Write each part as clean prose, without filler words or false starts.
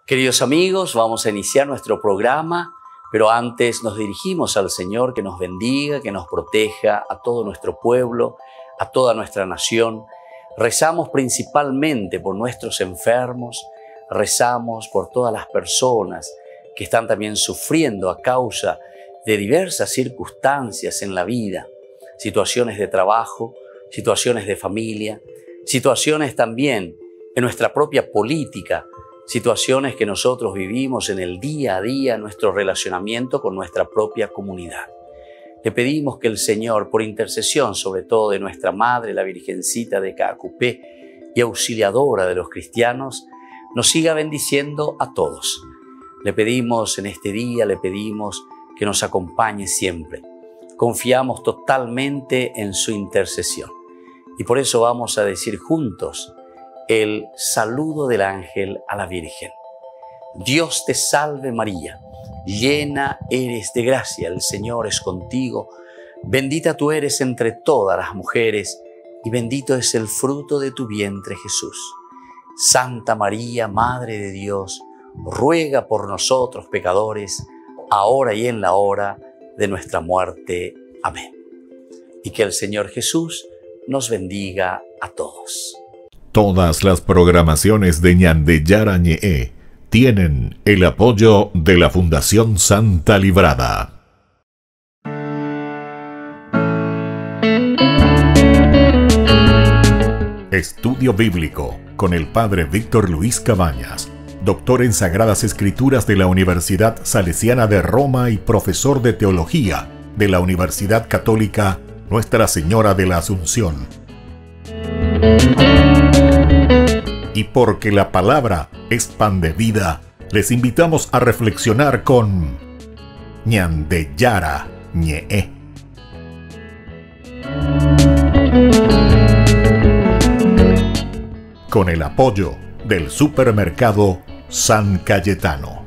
Queridos amigos, vamos a iniciar nuestro programa, pero antes nos dirigimos al Señor que nos bendiga, que nos proteja a todo nuestro pueblo, a toda nuestra nación. Rezamos principalmente por nuestros enfermos, rezamos por todas las personas que están también sufriendo a causa de diversas circunstancias en la vida, situaciones de trabajo, situaciones de familia, situaciones también en nuestra propia política, situaciones que nosotros vivimos en el día a día, nuestro relacionamiento con nuestra propia comunidad. Le pedimos que el Señor, por intercesión sobre todo de nuestra Madre, la Virgencita de Caacupé y auxiliadora de los cristianos, nos siga bendiciendo a todos. Le pedimos en este día, le pedimos que nos acompañe siempre. Confiamos totalmente en su intercesión. Y por eso vamos a decir juntos el saludo del ángel a la Virgen. Dios te salve María, llena eres de gracia, el Señor es contigo. Bendita tú eres entre todas las mujeres y bendito es el fruto de tu vientre Jesús. Santa María, Madre de Dios, ruega por nosotros pecadores, ahora y en la hora de nuestra muerte. Amén. Y que el Señor Jesús nos bendiga a todos. Todas las programaciones de Ñandeyara Ñe'e tienen el apoyo de la Fundación Santa Librada. Estudio Bíblico con el Padre Víctor Luis Cabañas, doctor en Sagradas Escrituras de la Universidad Salesiana de Roma y profesor de Teología de la Universidad Católica Nuestra Señora de la Asunción. Y porque la palabra es pan de vida, les invitamos a reflexionar con Ñandeyara Ñe'e. Con el apoyo del supermercado San Cayetano.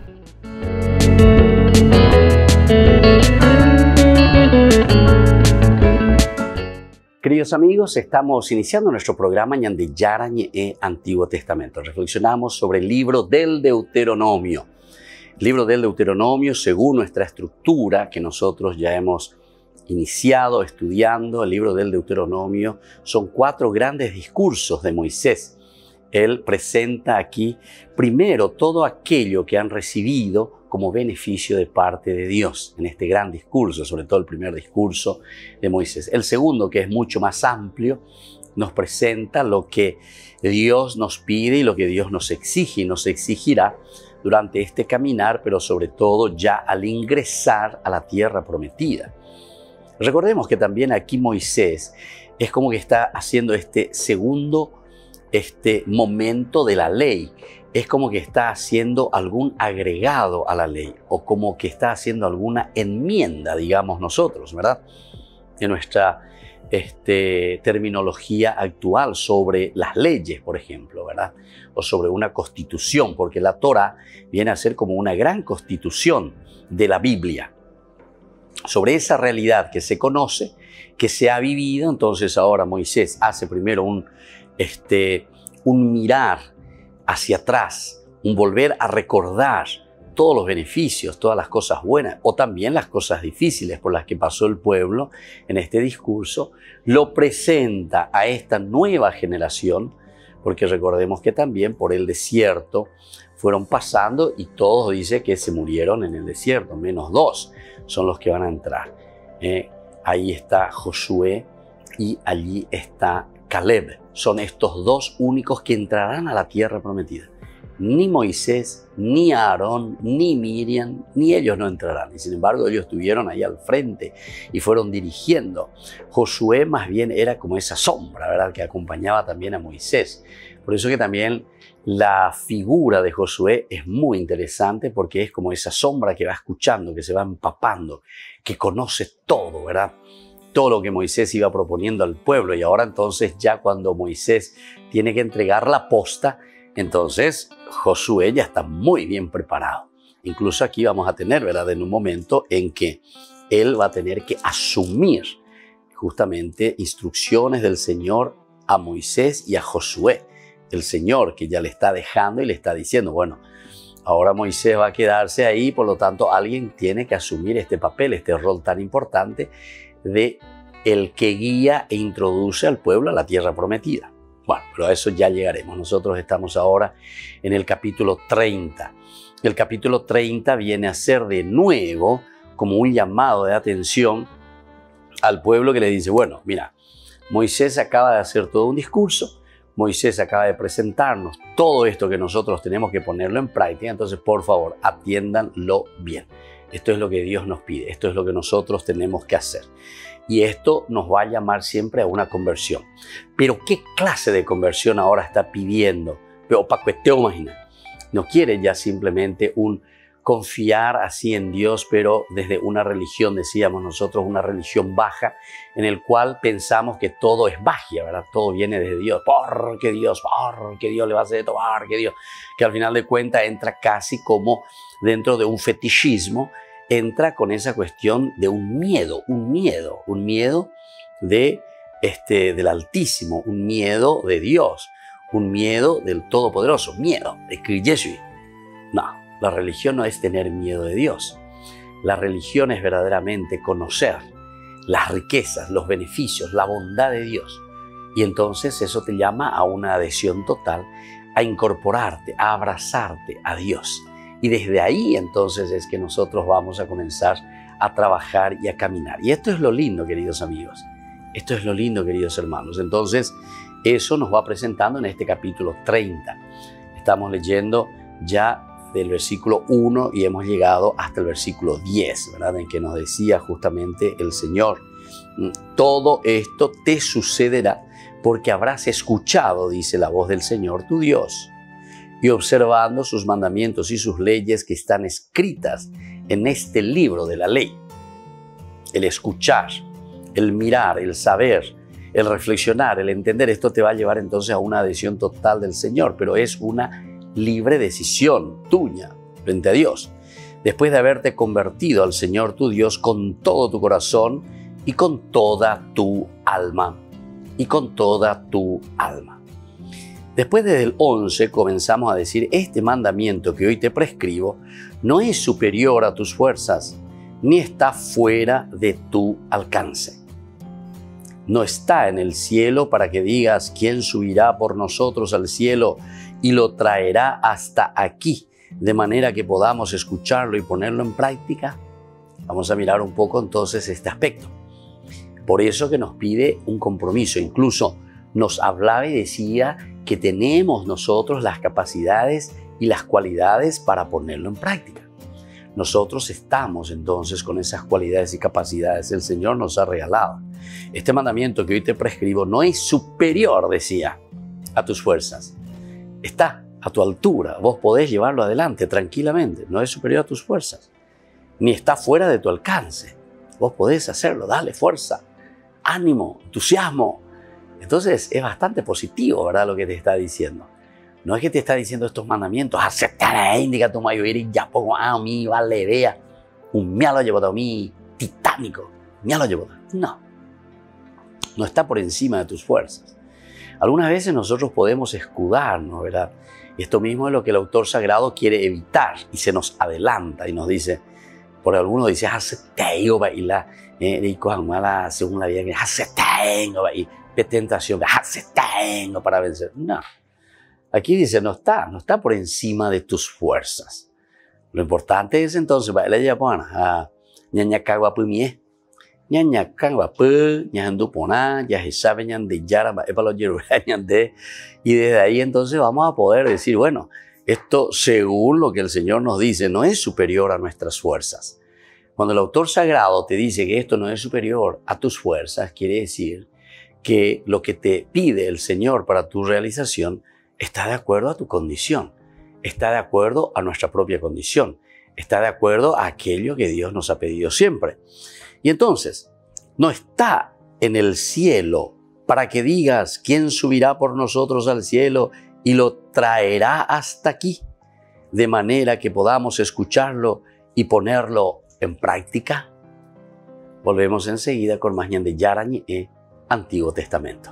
Queridos amigos, estamos iniciando nuestro programa Ñandeyara Ñe'e Antiguo Testamento. Reflexionamos sobre el libro del Deuteronomio. El libro del Deuteronomio, según nuestra estructura que nosotros ya hemos iniciado estudiando, el libro del Deuteronomio son 4 grandes discursos de Moisés. Él presenta aquí primero todo aquello que han recibido como beneficio de parte de Dios en este gran discurso, sobre todo el primer discurso de Moisés. El segundo, que es mucho más amplio, nos presenta lo que Dios nos pide y lo que Dios nos exige y nos exigirá durante este caminar, pero sobre todo ya al ingresar a la tierra prometida. Recordemos que también aquí Moisés es como que está haciendo este segundo momento de la ley. Es como que está haciendo algún agregado a la ley o como que está haciendo alguna enmienda, digamos nosotros, ¿verdad? En nuestra terminología actual sobre las leyes, por ejemplo, ¿verdad? O sobre una constitución, porque la Torá viene a ser como una gran constitución de la Biblia. Sobre esa realidad que se conoce, que se ha vivido, entonces ahora Moisés hace primero un mirar hacia atrás, un volver a recordar todos los beneficios, todas las cosas buenas o también las cosas difíciles por las que pasó el pueblo en este discurso, lo presenta a esta nueva generación, porque recordemos que también por el desierto fueron pasando y todos dice que se murieron en el desierto, menos 2 son los que van a entrar. Ahí está Josué y allí está Caleb. Son estos 2 únicos que entrarán a la tierra prometida. Ni Moisés, ni Aarón, ni Miriam, ni ellos no entrarán. Y sin embargo, ellos estuvieron ahí al frente y fueron dirigiendo. Josué más bien era como esa sombra, ¿verdad?, que acompañaba también a Moisés. Por eso que también la figura de Josué es muy interesante porque es como esa sombra que va escuchando, que se va empapando, que conoce todo, ¿verdad? Todo lo que Moisés iba proponiendo al pueblo. Y ahora entonces ya cuando Moisés tiene que entregar la posta, entonces Josué ya está muy bien preparado. Incluso aquí vamos a tener, ¿verdad?, en un momento en que él va a tener que asumir justamente instrucciones del Señor a Moisés y a Josué. El Señor que ya le está dejando y le está diciendo, bueno, ahora Moisés va a quedarse ahí, por lo tanto alguien tiene que asumir este papel, este rol tan importante de el que guía e introduce al pueblo a la tierra prometida. Bueno, pero a eso ya llegaremos. Nosotros estamos ahora en el capítulo 30. El capítulo 30 viene a ser de nuevo como un llamado de atención al pueblo que le dice, bueno, mira, Moisés acaba de hacer todo un discurso, Moisés acaba de presentarnos todo esto que nosotros tenemos que ponerlo en práctica, entonces por favor atiéndanlo bien. Esto es lo que Dios nos pide, esto es lo que nosotros tenemos que hacer. Y esto nos va a llamar siempre a una conversión. Pero ¿qué clase de conversión ahora está pidiendo? Pero para cuestión, imagina, no quiere ya simplemente un confiar así en Dios, pero desde una religión, decíamos nosotros, una religión baja, en el cual pensamos que todo es magia, ¿verdad? Todo viene desde Dios, porque Dios le va a hacer esto, porque Dios, que al final de cuentas entra casi como dentro de un fetichismo, entra con esa cuestión de un miedo del Altísimo, un miedo de Dios, un miedo del Todopoderoso, miedo de Cristo. No. La religión no es tener miedo de Dios. La religión es verdaderamente conocer las riquezas, los beneficios, la bondad de Dios. Y entonces eso te llama a una adhesión total, a incorporarte, a abrazarte a Dios. Y desde ahí entonces es que nosotros vamos a comenzar a trabajar y a caminar. Y esto es lo lindo, queridos amigos. Esto es lo lindo, queridos hermanos. Entonces, eso nos va presentando en este capítulo 30. Estamos leyendo ya del versículo 1 y hemos llegado hasta el versículo 10, ¿verdad? En que nos decía justamente el Señor, todo esto te sucederá porque habrás escuchado, dice la voz del Señor tu Dios, y observando sus mandamientos y sus leyes que están escritas en este libro de la ley. El escuchar, el mirar, el saber, el reflexionar, el entender, esto te va a llevar entonces a una adhesión total del Señor, pero es una libre decisión tuya frente a Dios. Después de haberte convertido al Señor tu Dios con todo tu corazón y con toda tu alma. Y con toda tu alma. Después desde el 11 comenzamos a decir, este mandamiento que hoy te prescribo no es superior a tus fuerzas, ni está fuera de tu alcance. No está en el cielo para que digas, ¿quién subirá por nosotros al cielo y lo traerá hasta aquí, de manera que podamos escucharlo y ponerlo en práctica? Vamos a mirar un poco entonces este aspecto. Por eso que nos pide un compromiso. Incluso nos hablaba y decía que tenemos nosotros las capacidades y las cualidades para ponerlo en práctica. Nosotros estamos entonces con esas cualidades y capacidades. El Señor nos ha regalado. Este mandamiento que hoy te prescribo no es superior, decía, a tus fuerzas. Está a tu altura, vos podés llevarlo adelante tranquilamente, no es superior a tus fuerzas, ni está fuera de tu alcance. Vos podés hacerlo, dale fuerza, ánimo, entusiasmo. Entonces es bastante positivo, ¿verdad? Lo que te está diciendo. No es que te está diciendo estos mandamientos, aceptar a indica tu mayoría y ya pongo a mí, vale, vea, un mialo llevado a mí, titánico, mialo llevado. No está por encima de tus fuerzas. Algunas veces nosotros podemos escudarnos, ¿verdad? Y esto mismo es lo que el autor sagrado quiere evitar y se nos adelanta y nos dice, por alguno dice, tengo baila, según la vida que tengo y tentación, tengo para vencer. No. Aquí dice, no está por encima de tus fuerzas. Lo importante es entonces, y desde ahí entonces vamos a poder decir, bueno, esto según lo que el Señor nos dice no es superior a nuestras fuerzas. Cuando el autor sagrado te dice que esto no es superior a tus fuerzas, quiere decir que lo que te pide el Señor para tu realización está de acuerdo a tu condición, está de acuerdo a nuestra propia condición, está de acuerdo a aquello que Dios nos ha pedido siempre. Y entonces, no está en el cielo para que digas, ¿quién subirá por nosotros al cielo y lo traerá hasta aquí? De manera que podamos escucharlo y ponerlo en práctica. Volvemos enseguida con más de Yarañe, Antiguo Testamento.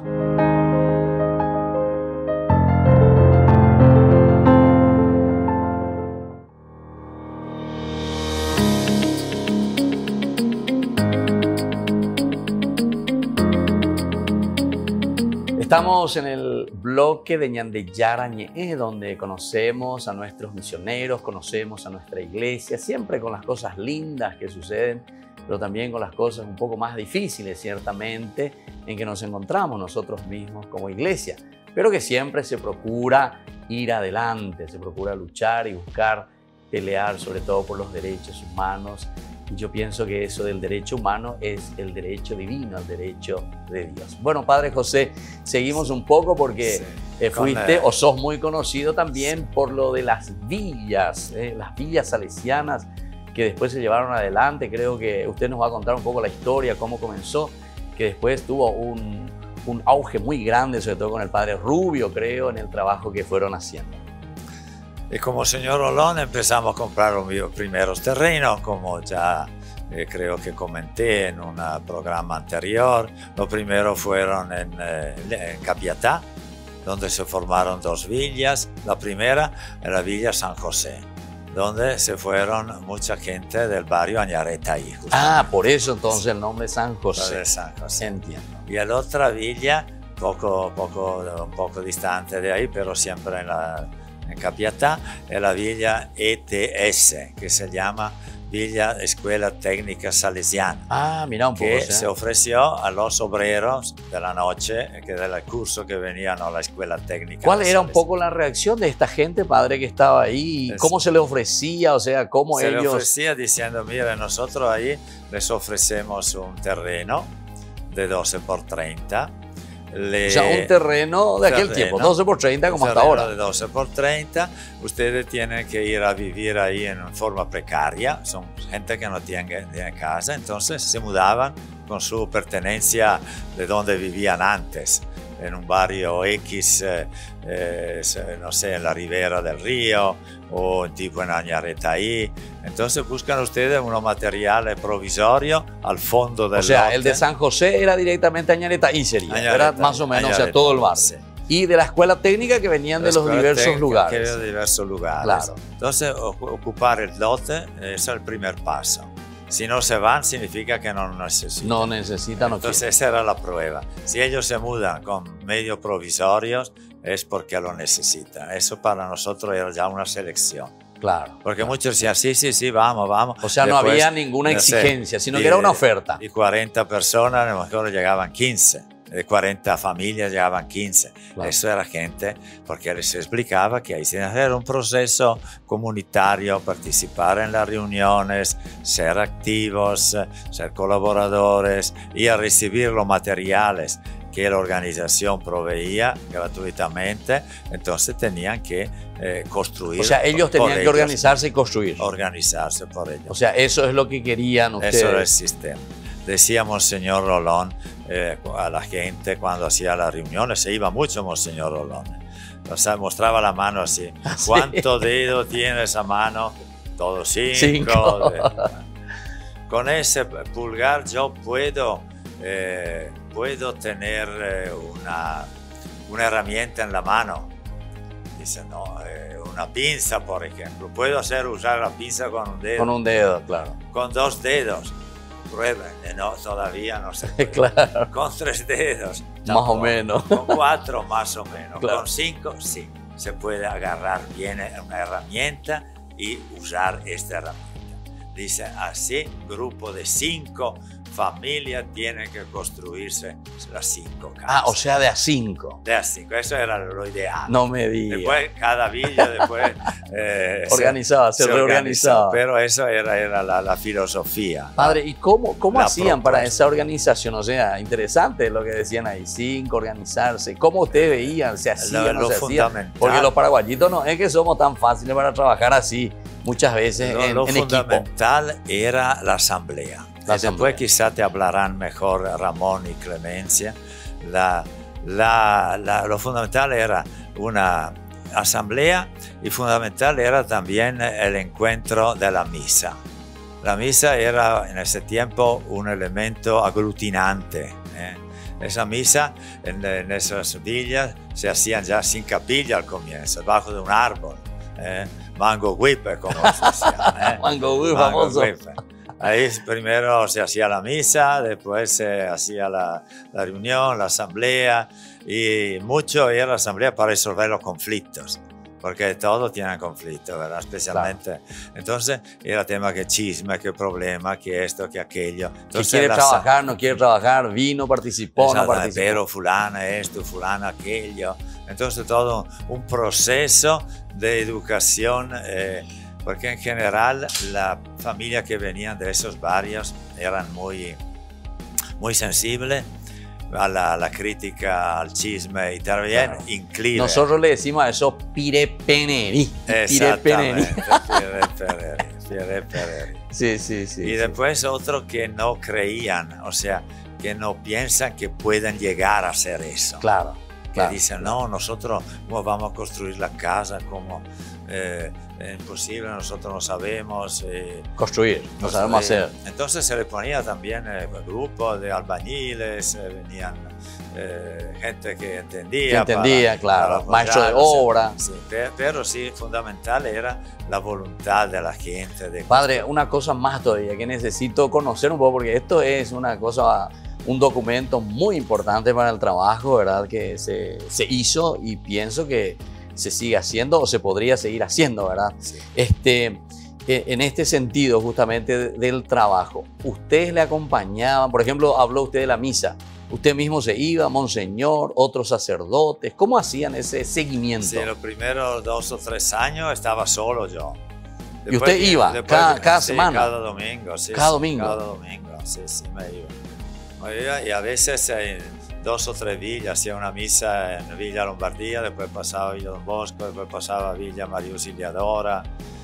Estamos en el bloque de Ñandeyarañe, donde conocemos a nuestros misioneros, conocemos a nuestra iglesia, siempre con las cosas lindas que suceden, pero también con las cosas un poco más difíciles, ciertamente, en que nos encontramos nosotros mismos como iglesia, pero que siempre se procura ir adelante, se procura luchar y buscar pelear sobre todo por los derechos humanos. Y yo pienso que eso del derecho humano es el derecho divino, el derecho de Dios. Bueno, Padre José, seguimos un poco porque fuiste o sos muy conocido también por lo de las villas salesianas que después se llevaron adelante. Creo que usted nos va a contar un poco la historia, cómo comenzó, que después tuvo un auge muy grande, sobre todo con el Padre Rubio, creo, en el trabajo que fueron haciendo. Y como señor Olón empezamos a comprar los primeros terrenos, como ya creo que comenté en un programa anterior. Los primeros fueron en Capiatá, donde se formaron dos villas. La primera era la Villa San José, donde se fueron mucha gente del barrio Añaretaí. Ah, por eso entonces el nombre San José. San José. Entiendo. Y la otra villa, un poco distante de ahí, pero siempre en Capiatá, es la Villa ETS, que se llama Villa Escuela Técnica Salesiana. Ah, mira un poco. Que se ofreció a los obreros de la noche, que era el curso que venían a la Escuela Técnica. ¿Cuál era un poco la reacción de esta gente, padre, que estaba ahí? ¿Cómo se le ofrecía? O sea, ¿cómo ellos...? Se le ofrecía diciendo, mire, nosotros ahí les ofrecemos un terreno de 12 por 30. O sea, un terreno de aquel tiempo, 12 por 30 como hasta ahora. De 12 por 30, ustedes tienen que ir a vivir ahí en forma precaria, son gente que no tiene casa, entonces se mudaban con su pertenencia de donde vivían antes, en un barrio X, no sé, en la ribera del río o tipo en Añaretaí. Entonces buscan ustedes unos materiales provisorios al fondo del lote. O sea, lote. el de San José era directamente Añaretaí, sería, era más o menos, o sea, todo el barrio. Sí. Y de la escuela técnica que venían de los diversos lugares. Que de diversos lugares. Claro. Entonces, ocupar el lote es el primer paso. Si no se van, significa que no necesitan. No necesitan. Entonces, esa era la prueba. Si ellos se mudan con medios provisorios, es porque lo necesitan. Eso para nosotros era ya una selección. Claro. Porque muchos decían, sí, vamos. O sea, después, no había ninguna exigencia, sino que era una oferta. Y 40 personas, a lo mejor llegaban 15. De 40 familias llegaban 15. Claro. Eso era gente, porque les explicaba que ahí se hacer un proceso comunitario, participar en las reuniones, ser activos, ser colaboradores y a recibir los materiales que la organización proveía gratuitamente. Entonces tenían que construir. O sea, ellos tenían que organizarse y construir. Organizarse por ellos. O sea, eso es lo que querían ustedes. Eso era el sistema. Decía Monseñor Rolón a la gente cuando hacía las reuniones, se iba mucho Monseñor Rolón. O sea, mostraba la mano así. ¿Cuántos dedos tiene esa mano? Todos 5. Con ese pulgar yo puedo tener una herramienta en la mano. Dice, no, una pinza, por ejemplo. Puedo usar la pinza con un dedo. Con un dedo, claro. Con 2 dedos. Prueben, no, todavía no se puede. Claro. Con 3 dedos. Más o menos. Con 4 más o menos. Claro. Con 5 sí. Se puede agarrar bien una herramienta y usar esta herramienta. Dice así, grupo de 5 familias tienen que construirse las 5 casas. Ah, o sea, de a 5. De a 5, eso era lo ideal. No me digas. Después, cada villa se reorganizaba. Pero eso era la filosofía. Padre, ¿y cómo hacían para esa organización? O sea, interesante lo que decían ahí, 5, organizarse. ¿Cómo ustedes veían? ¿Se hacía, no se hacía? Porque los paraguayitos no es que somos tan fáciles para trabajar así, muchas veces en equipo. Lo fundamental era la asamblea. Después quizá te hablarán mejor Ramón y Clemencia. Lo fundamental era una asamblea y fundamental era también el encuentro de la misa. La misa era en ese tiempo un elemento aglutinante. Esa misa en esas villas se hacían ya sin capilla al comienzo, debajo de un árbol. Mango Whippe, como se decía. Mango Whippe, famoso. Ahí primero se hacía la misa, después se hacía la reunión, la asamblea, y mucho era la asamblea para resolver los conflictos, porque todos tienen conflictos, ¿verdad? Especialmente. Claro. Entonces era tema que chisme, que problema, que esto, que aquello. Entonces, que quiere trabajar, no quiere trabajar, vino, participó, no participó. Pero fulana esto, fulana aquello. Entonces todo un proceso de educación, porque en general la familia que venían de esos barrios eran muy sensibles a la crítica, al chisme y también claro. Inclive. Nosotros le decimos a eso pirepeneri. Exactamente, Sí. Y después otros que no creían, o sea, que no piensan que pueden llegar a hacer eso. Claro. Que dicen, no, nosotros ¿cómo vamos a construir la casa? ¿Cómo? Es imposible, nosotros no sabemos construir, no sabemos hacer. Entonces se le ponía también grupos de albañiles, venían gente que entendía. Claro, maestro de obra. Sí, pero sí, fundamental era la voluntad de la gente. Padre, una cosa más todavía que necesito conocer un poco, porque esto es una cosa, un documento muy importante para el trabajo, ¿verdad? Que se hizo y pienso que se sigue haciendo o se podría seguir haciendo, ¿verdad? Sí. En este sentido, justamente del trabajo, ¿ustedes le acompañaban? Por ejemplo, habló usted de la misa. ¿Usted mismo se iba, monseñor, otros sacerdotes? ¿Cómo hacían ese seguimiento? Sí, los primeros 2 o 3 años estaba solo yo. Después, ¿y usted iba cada semana? Cada domingo, sí. ¿Cada domingo? Cada domingo, sí, me iba. Y a veces 2 o 3 villas, hacía una misa en Villa Lombardía, después pasaba a Villa Don Bosco, después pasaba a Villa María Auxiliadora.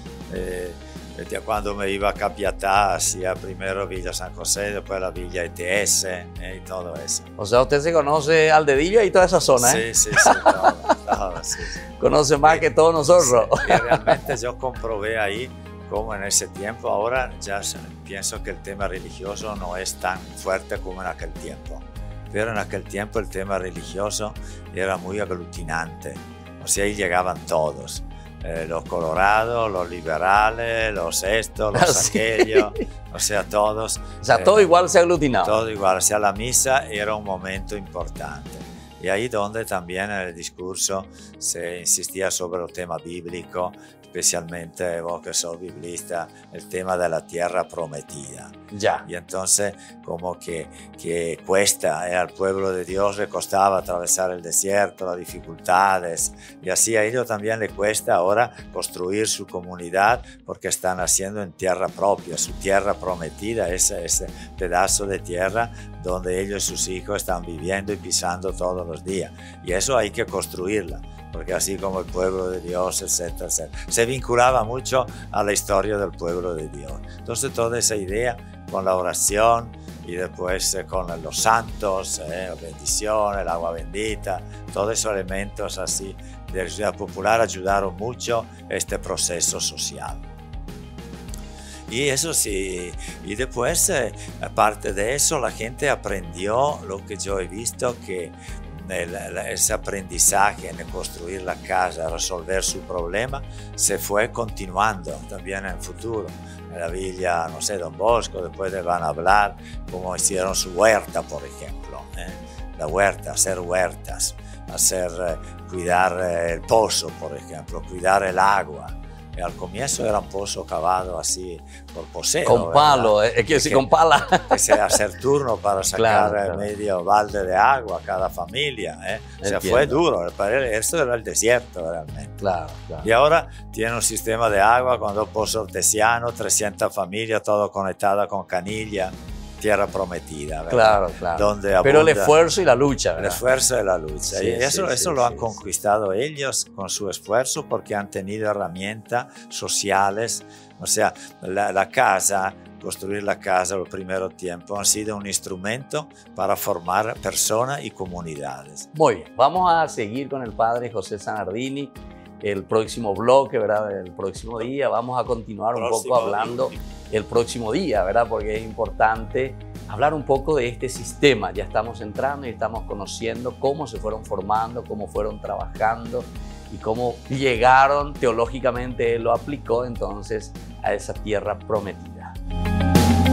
Cuando me iba a Capiatá, hacía primero Villa San José, después la Villa ETS y todo eso. O sea, usted se conoce al dedillo y toda esa zona, ¿eh? Sí, todo, sí. Conoce más que todos nosotros. Sí, y realmente yo comprobé ahí cómo en ese tiempo, ahora ya pienso que el tema religioso no es tan fuerte como en aquel tiempo. Pero en aquel tiempo el tema religioso era muy aglutinante, o sea, ahí llegaban todos, los colorados, los liberales, los estos, los aquellos, o sea, todos. O sea, todo igual se aglutinaba. Todo igual, o sea, la misa era un momento importante. Y ahí donde también en el discurso se insistía sobre el tema bíblico, especialmente vos que sos biblista, el tema de la tierra prometida. Ya. Y entonces como que cuesta, al pueblo de Dios le costaba atravesar el desierto, las dificultades, y así a ellos también le cuesta ahora construir su comunidad porque están haciendo en tierra propia, su tierra prometida, ese pedazo de tierra donde ellos y sus hijos están viviendo y pisando todos los días. Y eso hay que construirla, porque así como el pueblo de Dios, etcétera, etcétera. Se vinculaba mucho a la historia del pueblo de Dios. Entonces toda esa idea con la oración y después con los santos, la bendición, el agua bendita, todos esos elementos así de la ciudad popular ayudaron mucho a este proceso social. Y eso sí, y después, aparte de eso, la gente aprendió lo que yo he visto, que ese aprendizaje en construir la casa, resolver su problema, se fue continuando también en el futuro. En la villa, no sé, Don Bosco, después van a hablar cómo hicieron su huerta, por ejemplo. La huerta, hacer huertas, cuidar el pozo, por ejemplo, cuidar el agua. Y al comienzo era un pozo cavado así por poseo. Con palo, es que sí, con pala. Hacer turno para sacar medio balde de agua a cada familia. O sea, fue duro. Esto era el desierto realmente. Claro. Y ahora tiene un sistema de agua con 2 pozos artesianos, 300 familias, todo conectado con canilla. Tierra prometida, ¿verdad? Claro. Donde abunda, pero el esfuerzo y la lucha, ¿verdad? El esfuerzo y la lucha. Sí, y eso lo han conquistado ellos con su esfuerzo, porque han tenido herramientas sociales. O sea, la casa, construir la casa los primeros tiempos, han sido un instrumento para formar personas y comunidades. Muy bien, vamos a seguir con el padre José Zanardini. El próximo bloque, ¿verdad? El próximo día vamos a continuar un poco hablando el próximo día, ¿verdad? Porque es importante hablar un poco de este sistema. Ya estamos entrando y estamos conociendo cómo se fueron formando, cómo fueron trabajando y cómo llegaron teológicamente, él lo aplicó entonces a esa tierra prometida.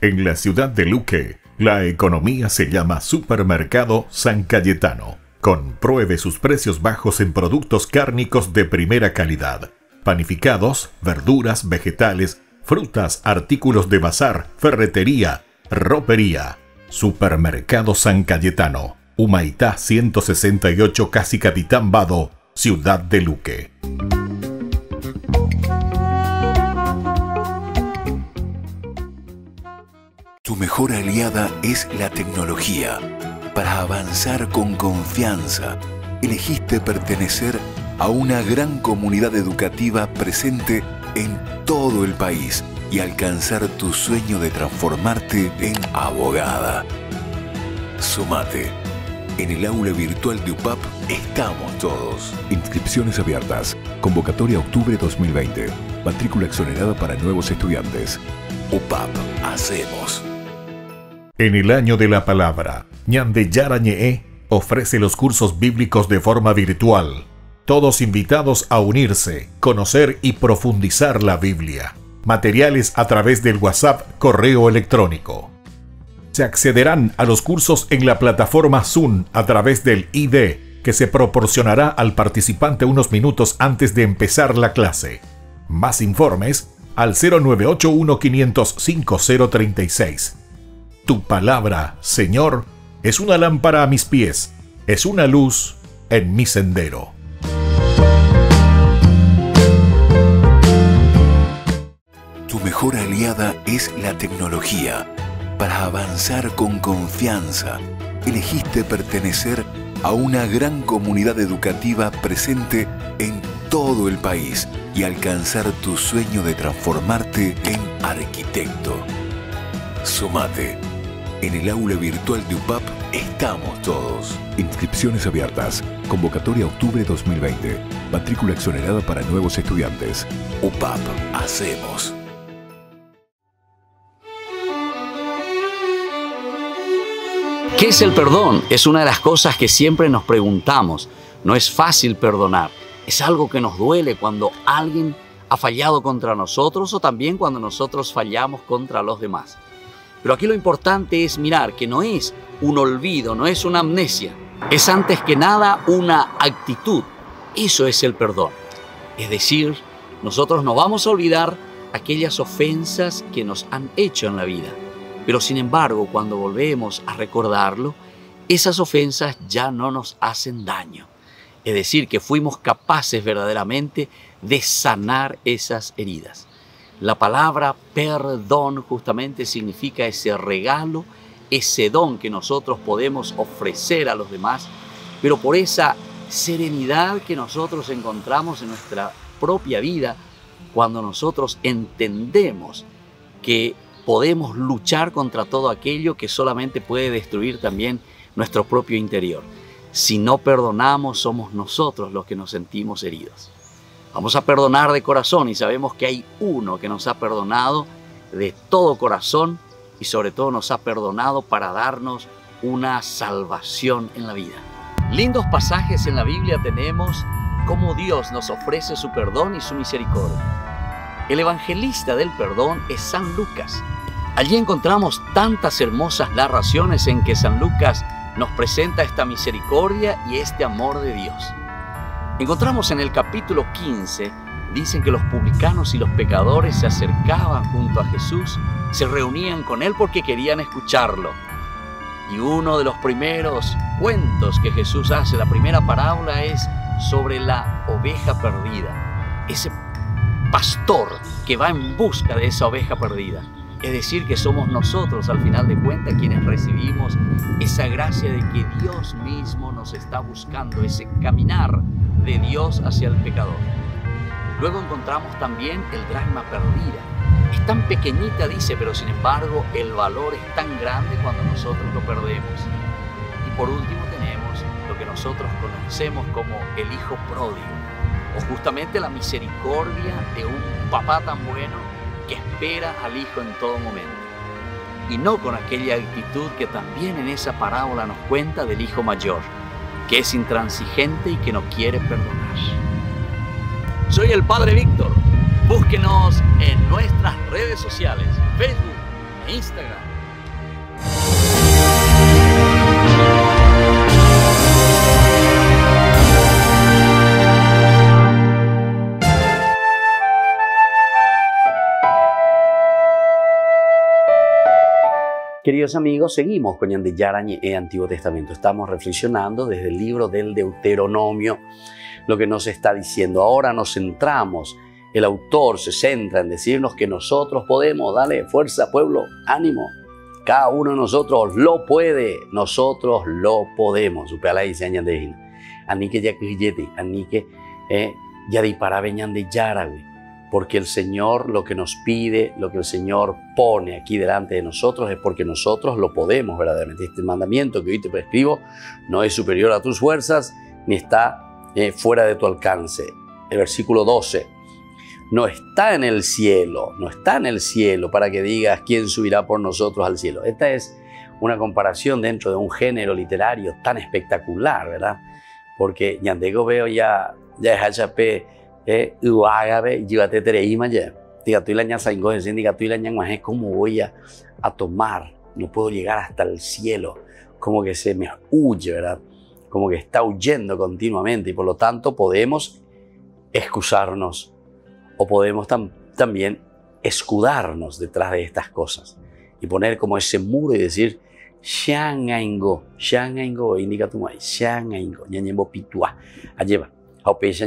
En la ciudad de Luque, la economía se llama Supermercado San Cayetano. Compruebe sus precios bajos en productos cárnicos de primera calidad. Panificados, verduras, vegetales, frutas, artículos de bazar, ferretería, ropería. Supermercado San Cayetano, Humaitá 168, Casi Capitán Vado, ciudad de Luque. Tu mejor aliada es la tecnología. Para avanzar con confianza, elegiste pertenecer a una gran comunidad educativa presente en todo el país y alcanzar tu sueño de transformarte en abogada. Sumate. En el aula virtual de UPAP estamos todos. Inscripciones abiertas. Convocatoria octubre 2020. Matrícula exonerada para nuevos estudiantes. UPAP. Hacemos. En el año de la palabra, Ñande Yarañe'e ofrece los cursos bíblicos de forma virtual. Todos invitados a unirse, conocer y profundizar la Biblia. Materiales a través del WhatsApp, correo electrónico. Se accederán a los cursos en la plataforma Zoom a través del ID, que se proporcionará al participante unos minutos antes de empezar la clase. Más informes al 0981-500-5036. Tu palabra, Señor, es una lámpara a mis pies, es una luz en mi sendero. Tu mejor aliada es la tecnología. Para avanzar con confianza, elegiste pertenecer a una gran comunidad educativa presente en todo el país y alcanzar tu sueño de transformarte en arquitecto. Sumate. En el aula virtual de UPAP estamos todos. Inscripciones abiertas. Convocatoria octubre 2020. Matrícula exonerada para nuevos estudiantes. UPAP. Hacemos. ¿Qué es el perdón? Es una de las cosas que siempre nos preguntamos. No es fácil perdonar. Es algo que nos duele cuando alguien ha fallado contra nosotros o también cuando nosotros fallamos contra los demás. Pero aquí lo importante es mirar que no es un olvido, no es una amnesia. Es antes que nada una actitud. Eso es el perdón. Es decir, nosotros no vamos a olvidar aquellas ofensas que nos han hecho en la vida. Pero sin embargo, cuando volvemos a recordarlo, esas ofensas ya no nos hacen daño. Es decir, que fuimos capaces verdaderamente de sanar esas heridas. La palabra perdón justamente significa ese regalo, ese don que nosotros podemos ofrecer a los demás, pero por esa serenidad que nosotros encontramos en nuestra propia vida cuando nosotros entendemos que podemos luchar contra todo aquello que solamente puede destruir también nuestro propio interior. Si no perdonamos, somos nosotros los que nos sentimos heridos. Vamos a perdonar de corazón y sabemos que hay uno que nos ha perdonado de todo corazón y sobre todo nos ha perdonado para darnos una salvación en la vida. Lindos pasajes en la Biblia tenemos cómo Dios nos ofrece su perdón y su misericordia. El evangelista del perdón es San Lucas. Allí encontramos tantas hermosas narraciones en que San Lucas nos presenta esta misericordia y este amor de Dios. Encontramos en el capítulo 15, dicen que los publicanos y los pecadores se acercaban junto a Jesús, se reunían con Él porque querían escucharlo. Y uno de los primeros cuentos que Jesús hace, la primera parábola, es sobre la oveja perdida. Ese pastor que va en busca de esa oveja perdida. Es decir, que somos nosotros, al final de cuentas, quienes recibimos esa gracia de que Dios mismo nos está buscando, ese caminar de Dios hacia el pecador. Luego encontramos también el dracma perdida. Es tan pequeñita, dice, pero sin embargo el valor es tan grande cuando nosotros lo perdemos. Y por último tenemos lo que nosotros conocemos como el hijo pródigo, o justamente la misericordia de un papá tan bueno que espera al hijo en todo momento. Y no con aquella actitud que también en esa parábola nos cuenta del hijo mayor, que es intransigente y que no quiere perdonar. Soy el Padre Víctor. Búsquenos en nuestras redes sociales, Facebook, Instagram. Queridos amigos, seguimos con Ñande Yarañe e Antiguo Testamento. Estamos reflexionando desde el libro del Deuteronomio, lo que nos está diciendo. Ahora nos centramos, el autor se centra en decirnos que nosotros podemos, dale fuerza pueblo, ánimo. Cada uno de nosotros lo puede, nosotros lo podemos. Supela dice Ñande Hina. Anique ya que anique ya disparaba Ñande Yarañe. Porque el Señor lo que nos pide, lo que el Señor pone aquí delante de nosotros es porque nosotros lo podemos verdaderamente. Este mandamiento que hoy te prescribo no es superior a tus fuerzas ni está fuera de tu alcance. El versículo 12, no está en el cielo para que digas quién subirá por nosotros al cielo. Esta es una comparación dentro de un género literario tan espectacular, ¿verdad? Porque Ñandego veo ya es HP. Uágabe, llévate tereima ya. Diga tú y la ña saingo, diga tú y la ña más, ¿cómo voy a tomar? No puedo llegar hasta el cielo. Como que se me huye, ¿verdad? Como que está huyendo continuamente y por lo tanto podemos excusarnos o podemos también escudarnos detrás de estas cosas y poner como ese muro y decir, Shangaingo, indica tu mai, Shangaingo, ñañembo pitua, alleva. ¿Por qué?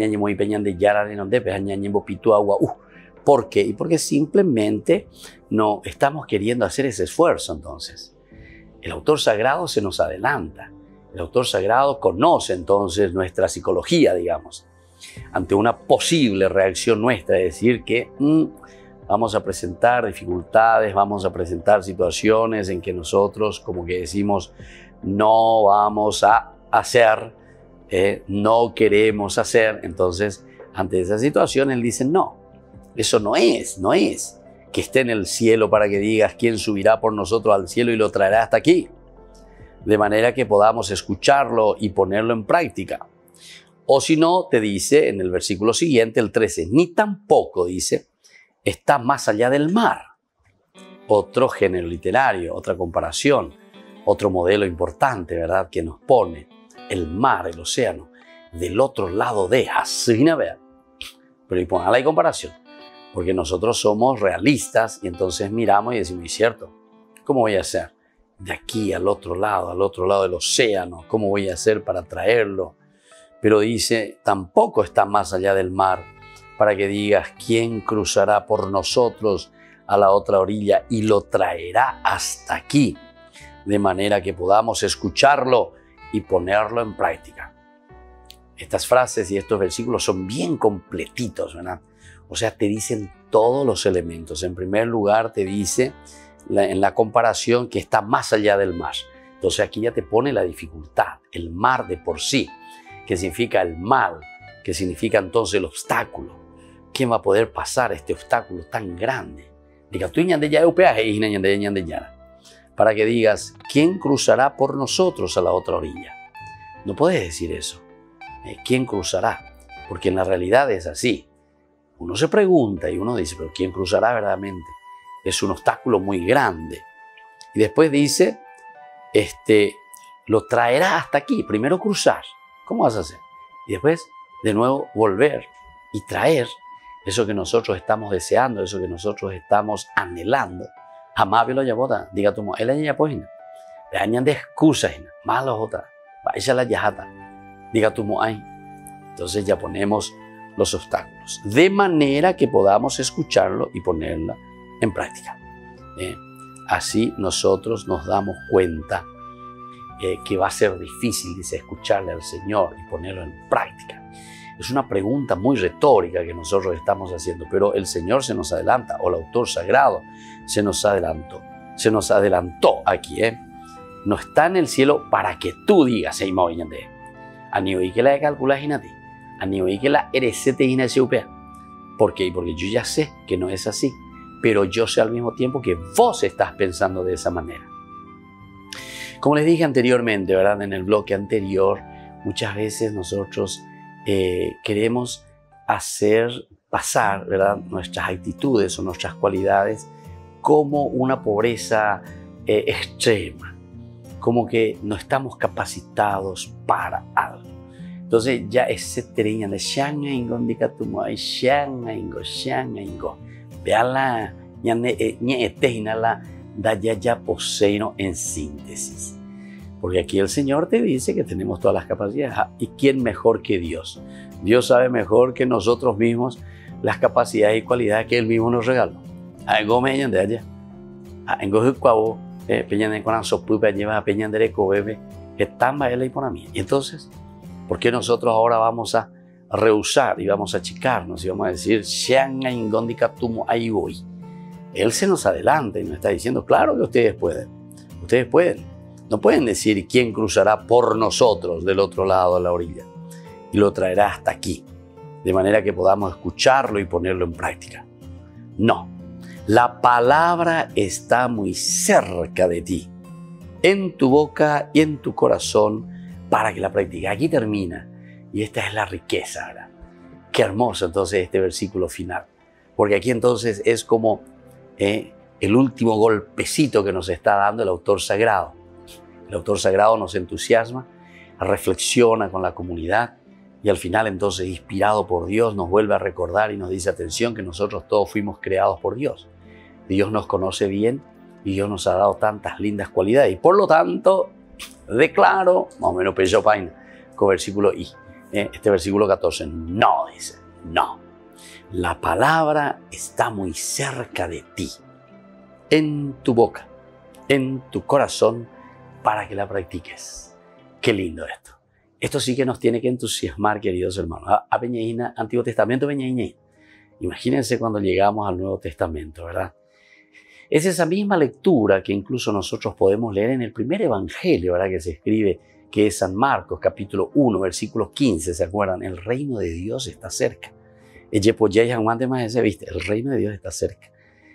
Y porque simplemente no estamos queriendo hacer ese esfuerzo entonces. El autor sagrado se nos adelanta. El autor sagrado conoce entonces nuestra psicología, digamos, ante una posible reacción nuestra de decir que vamos a presentar dificultades, vamos a presentar situaciones en que nosotros como que decimos no vamos a hacer, no queremos hacer. Entonces, ante esa situación, él dice, no, eso no es que esté en el cielo para que digas quién subirá por nosotros al cielo y lo traerá hasta aquí, de manera que podamos escucharlo y ponerlo en práctica. O si no, te dice en el versículo siguiente, el 13, ni tampoco, dice, está más allá del mar. Otro género literario, otra comparación, otro modelo importante, ¿verdad?, que nos pone el mar, el océano, del otro lado de Hasinaber. Pero y ponga la comparación, porque nosotros somos realistas y entonces miramos y decimos, ¿es cierto? ¿Cómo voy a hacer? De aquí al otro lado del océano, ¿cómo voy a hacer para traerlo? Pero dice, tampoco está más allá del mar, para que digas, ¿quién cruzará por nosotros a la otra orilla y lo traerá hasta aquí? De manera que podamos escucharlo y ponerlo en práctica. Estas frases y estos versículos son bien completitos, ¿verdad? O sea, te dicen todos los elementos. En primer lugar, te dice en la comparación que está más allá del mar. Entonces aquí ya te pone la dificultad, el mar de por sí, que significa el mal, que significa entonces el obstáculo. ¿Quién va a poder pasar este obstáculo tan grande? Diga, tú ñande ya upeaje y ñande ya. Para que digas, ¿quién cruzará por nosotros a la otra orilla? No puedes decir eso. ¿Quién cruzará? Porque en la realidad es así. Uno se pregunta y uno dice, ¿pero quién cruzará verdaderamente? Es un obstáculo muy grande. Y después dice, lo traerá hasta aquí. Primero cruzar. ¿Cómo vas a hacer? Y después, de nuevo, volver y traer eso que nosotros estamos deseando, eso que nosotros estamos anhelando. Jamás lo llevota, diga tu él es ya pues, le añaden de excusas, más los otras, vaya la yajata, diga tu ay. Entonces ya ponemos los obstáculos, de manera que podamos escucharlo y ponerla en práctica. Así nosotros nos damos cuenta que va a ser difícil, dice, escucharle al Señor y ponerlo en práctica. Es una pregunta muy retórica que nosotros estamos haciendo, pero el Señor se nos adelanta, o el autor sagrado se nos adelantó aquí, No está en el cielo para que tú digas, a nivel que la calculas a nivel que la eresete inasiupea. ¿Por qué? Porque yo ya sé que no es así, pero yo sé al mismo tiempo que vos estás pensando de esa manera. Como les dije anteriormente, ¿verdad? En el bloque anterior, muchas veces nosotros queremos hacer pasar, ¿verdad?, nuestras actitudes o nuestras cualidades como una pobreza extrema, como que no estamos capacitados para algo. Entonces ya ese tereña de shanga ingo ndikatumo ay shanga ingo veala ñe eteinala da ya poseino en síntesis. Porque aquí el Señor te dice que tenemos todas las capacidades. ¿Y quién mejor que Dios? Dios sabe mejor que nosotros mismos las capacidades y cualidades que Él mismo nos regaló. Algo me de allá. Algo de cuavo, peñan de corazón, pupa lleva peñan de recobebe, están baila y por mí. Y entonces, ¿por qué nosotros ahora vamos a rehusar y vamos a achicarnos y vamos a decir, Shanga ingóndica tumo ahí voy? Él se nos adelanta y nos está diciendo, claro que ustedes pueden. Ustedes pueden. No pueden decir quién cruzará por nosotros del otro lado de la orilla y lo traerá hasta aquí, de manera que podamos escucharlo y ponerlo en práctica. No, la palabra está muy cerca de ti, en tu boca y en tu corazón, para que la practiques. Aquí termina, y esta es la riqueza, ¿verdad? Qué hermoso entonces este versículo final, porque aquí entonces es como el último golpecito que nos está dando el autor sagrado. El autor sagrado nos entusiasma, reflexiona con la comunidad y al final entonces, inspirado por Dios, nos vuelve a recordar y nos dice, atención, que nosotros todos fuimos creados por Dios. Dios nos conoce bien y Dios nos ha dado tantas lindas cualidades. Y por lo tanto, declaro, más o menos peyo paina, con versículo I, este versículo 14, no, dice, no. La palabra está muy cerca de ti, en tu boca, en tu corazón, para que la practiques. Qué lindo esto. Esto sí que nos tiene que entusiasmar, queridos hermanos. A Peñaína, Antiguo Testamento, Peñaína. Imagínense cuando llegamos al Nuevo Testamento, ¿verdad? Es esa misma lectura que incluso nosotros podemos leer en el primer evangelio, ¿verdad? Que se escribe, que es San Marcos, capítulo 1, versículo 15, ¿se acuerdan? El reino de Dios está cerca. El reino de Dios está cerca.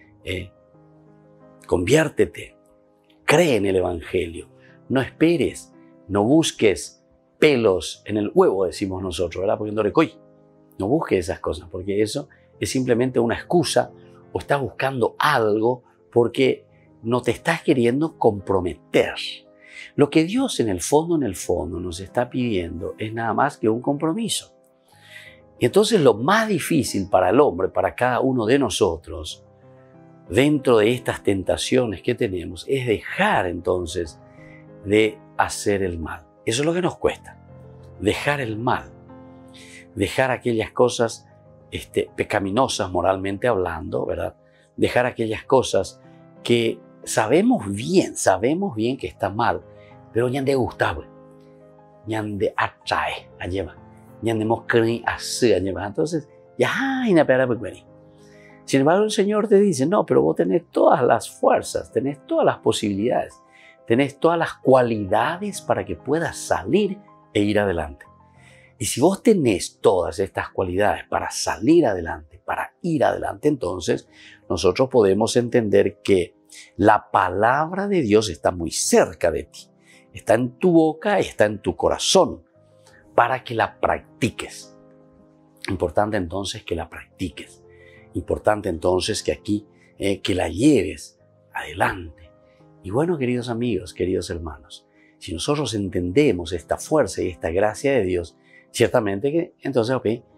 Conviértete, cree en el evangelio, no esperes, no busques pelos en el huevo, decimos nosotros, ¿verdad? Porque no busques esas cosas, porque eso es simplemente una excusa o estás buscando algo porque no te estás queriendo comprometer. Lo que Dios en el fondo nos está pidiendo es nada más que un compromiso. Y entonces lo más difícil para el hombre, para cada uno de nosotros, dentro de estas tentaciones que tenemos, es dejar entonces de hacer el mal. Eso es lo que nos cuesta, dejar el mal, dejar aquellas cosas pecaminosas moralmente hablando, ¿verdad? Dejar aquellas cosas que sabemos bien que está mal, pero ya de gustaba, ya de atrae, lleva, ya de mosquear hacer, lleva. Entonces, ya hay una pera pequeña. Sin embargo, el Señor te dice, no, pero vos tenés todas las fuerzas, tenés todas las posibilidades, tenés todas las cualidades para que puedas salir e ir adelante. Y si vos tenés todas estas cualidades para salir adelante, para ir adelante, entonces nosotros podemos entender que la palabra de Dios está muy cerca de ti. Está en tu boca, está en tu corazón, para que la practiques. Importante entonces que la practiques. Importante entonces que aquí, que la lleves adelante. Y bueno, queridos amigos, queridos hermanos, si nosotros entendemos esta fuerza y esta gracia de Dios, ciertamente que entonces,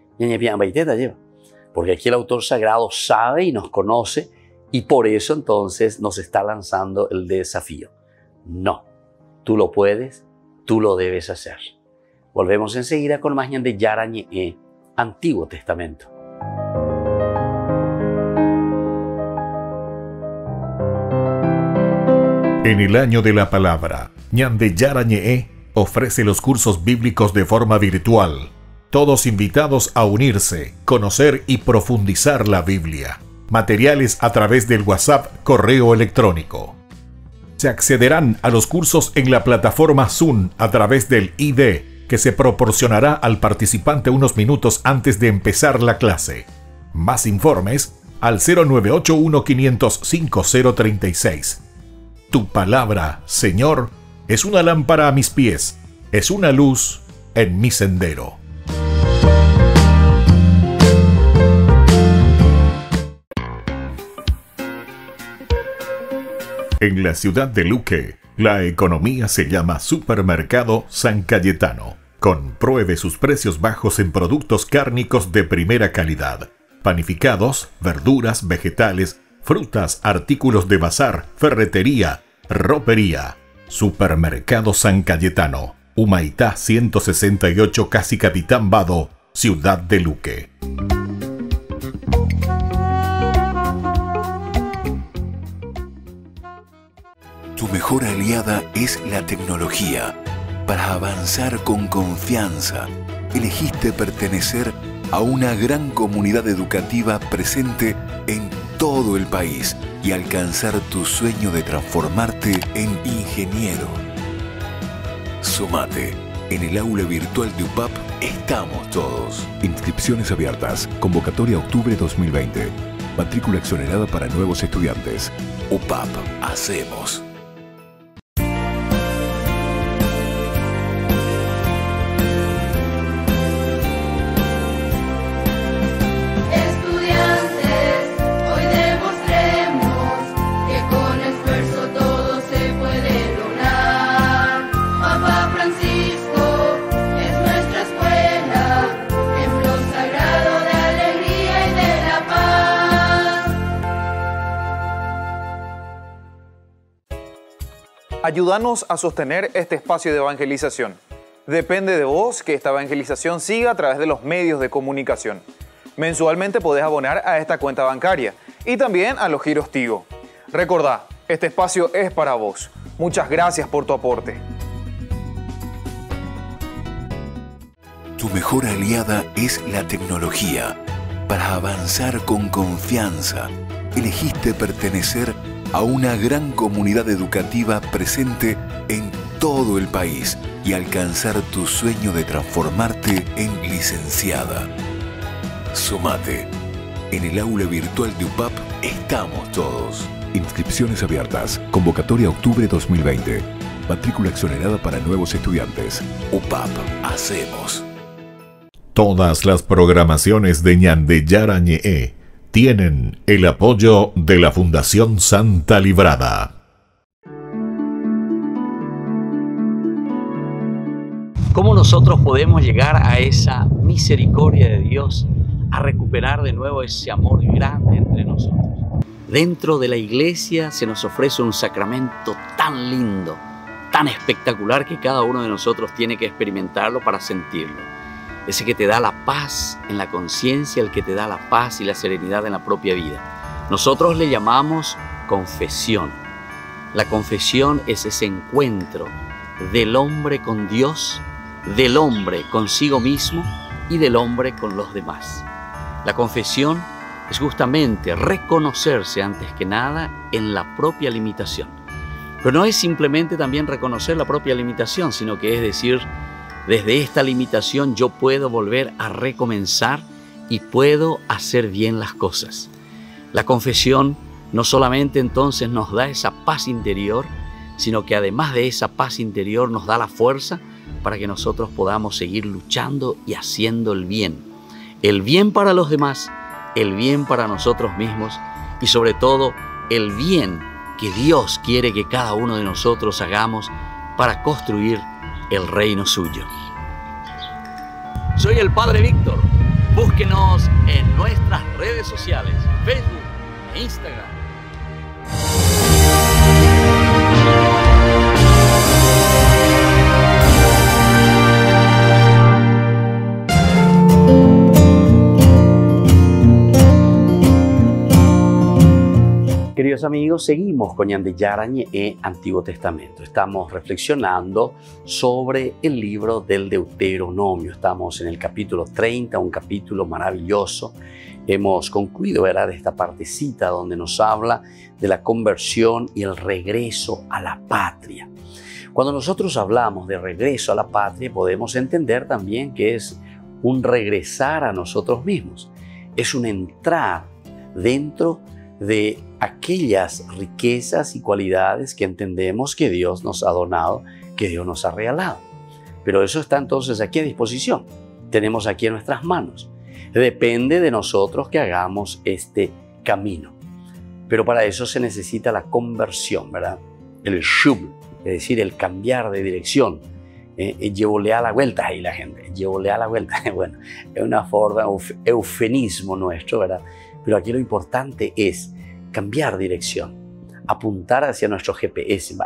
porque aquí el autor sagrado sabe y nos conoce y por eso entonces nos está lanzando el desafío. No, tú lo puedes, tú lo debes hacer. Volvemos enseguida con más de Yarañe, Antiguo Testamento. En el año de la palabra, Ñande Yarañe ofrece los cursos bíblicos de forma virtual. Todos invitados a unirse, conocer y profundizar la Biblia. Materiales a través del WhatsApp, correo electrónico. Se accederán a los cursos en la plataforma Zoom a través del ID, que se proporcionará al participante unos minutos antes de empezar la clase. Más informes al 0981-500-5036. Tu palabra, Señor, es una lámpara a mis pies, es una luz en mi sendero. En la ciudad de Luque, la economía se llama Supermercado San Cayetano. Compruebe sus precios bajos en productos cárnicos de primera calidad. Panificados, verduras, vegetales, frutas, artículos de bazar, ferretería, ropería. Supermercado San Cayetano, Humaitá 168, Casi Capitán Vado, ciudad de Luque. Tu mejor aliada es la tecnología. Para avanzar con confianza, elegiste pertenecer a una gran comunidad educativa presente en todo el país y alcanzar tu sueño de transformarte en ingeniero. Sumate. En el aula virtual de UPAP estamos todos. Inscripciones abiertas. Convocatoria octubre 2020. Matrícula exonerada para nuevos estudiantes. UPAP. Hacemos. Ayúdanos a sostener este espacio de evangelización. Depende de vos que esta evangelización siga a través de los medios de comunicación. Mensualmente podés abonar a esta cuenta bancaria y también a los giros Tigo. Recordá, este espacio es para vos. Muchas gracias por tu aporte. Tu mejor aliada es la tecnología. Para avanzar con confianza, elegiste pertenecer a una gran comunidad educativa presente en todo el país y alcanzar tu sueño de transformarte en licenciada. Sumate. En el aula virtual de UPAP estamos todos. Inscripciones abiertas. Convocatoria octubre 2020. Matrícula exonerada para nuevos estudiantes. UPAP. Hacemos. Todas las programaciones de Ñande Yarañe tienen el apoyo de la Fundación Santa Librada. ¿Cómo nosotros podemos llegar a esa misericordia de Dios, a recuperar de nuevo ese amor grande entre nosotros? Dentro de la iglesia se nos ofrece un sacramento tan lindo, tan espectacular que cada uno de nosotros tiene que experimentarlo para sentirlo. Ese que te da la paz en la conciencia, el que te da la paz y la serenidad en la propia vida. Nosotros le llamamos confesión. La confesión es ese encuentro del hombre con Dios, del hombre consigo mismo y del hombre con los demás. La confesión es justamente reconocerse antes que nada en la propia limitación. Pero no es simplemente también reconocer la propia limitación, sino que es decir, desde esta limitación yo puedo volver a recomenzar y puedo hacer bien las cosas. La confesión no solamente entonces nos da esa paz interior, sino que además de esa paz interior nos da la fuerza para que nosotros podamos seguir luchando y haciendo el bien. El bien para los demás, el bien para nosotros mismos y sobre todo el bien que Dios quiere que cada uno de nosotros hagamos para construir el reino suyo. Soy el Padre Víctor. Búsquenos en nuestras redes sociales, Facebook e Instagram. Queridos amigos, seguimos con Ñande Yarañe e Antiguo Testamento. Estamos reflexionando sobre el libro del Deuteronomio. Estamos en el capítulo 30, un capítulo maravilloso. Hemos concluido, ¿verdad?, esta partecita donde nos habla de la conversión y el regreso a la patria. Cuando nosotros hablamos de regreso a la patria, podemos entender también que es un regresar a nosotros mismos. Es un entrar dentro de aquellas riquezas y cualidades que entendemos que Dios nos ha donado, que Dios nos ha regalado. Pero eso está entonces aquí a disposición. Tenemos aquí en nuestras manos. Depende de nosotros que hagamos este camino. Pero para eso se necesita la conversión, ¿verdad? El shub, es decir, el cambiar de dirección. Llevóle a la vuelta ahí la gente, llevóle a la vuelta. Bueno, es una forma, eufemismo nuestro, ¿verdad? Pero aquí lo importante es cambiar dirección, apuntar hacia nuestro GPS.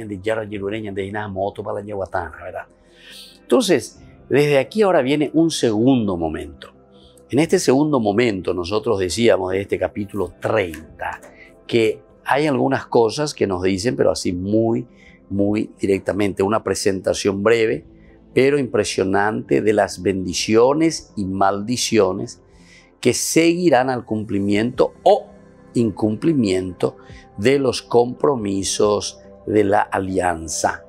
¿Verdad? Entonces, desde aquí ahora viene un segundo momento. En este segundo momento nosotros decíamos de este capítulo 30 que hay algunas cosas que nos dicen, pero así muy directamente, una presentación breve, pero impresionante de las bendiciones y maldiciones que seguirán al cumplimiento o incumplimiento de los compromisos de la alianza,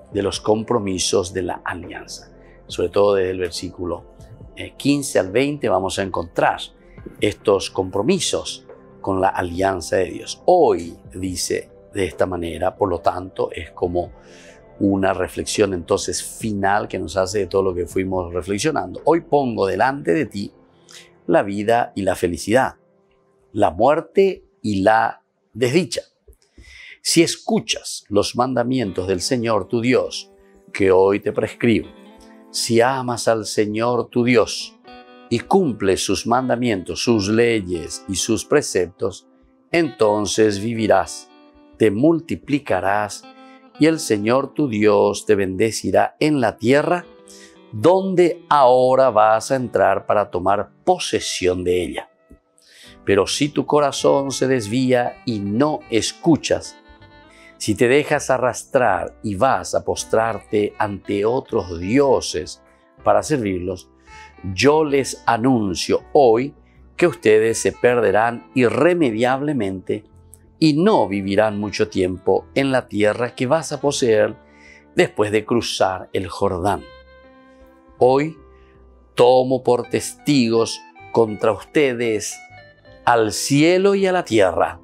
Sobre todo desde el versículo 15 al 20 vamos a encontrar estos compromisos con la alianza de Dios. Hoy dice de esta manera, por lo tanto, es como una reflexión entonces final que nos hace de todo lo que fuimos reflexionando. Hoy pongo delante de ti la vida y la felicidad, la muerte y la desdicha. Si escuchas los mandamientos del Señor tu Dios, que hoy te prescribo, si amas al Señor tu Dios y cumples sus mandamientos, sus leyes y sus preceptos, entonces vivirás, te multiplicarás y el Señor tu Dios te bendecirá en la tierra donde ahora vas a entrar para tomar posesión de ella. Pero si tu corazón se desvía y no escuchas, si te dejas arrastrar y vas a postrarte ante otros dioses para servirlos, yo les anuncio hoy que ustedes se perderán irremediablemente y no vivirán mucho tiempo en la tierra que vas a poseer después de cruzar el Jordán. Hoy tomo por testigos contra ustedes al cielo y a la tierra.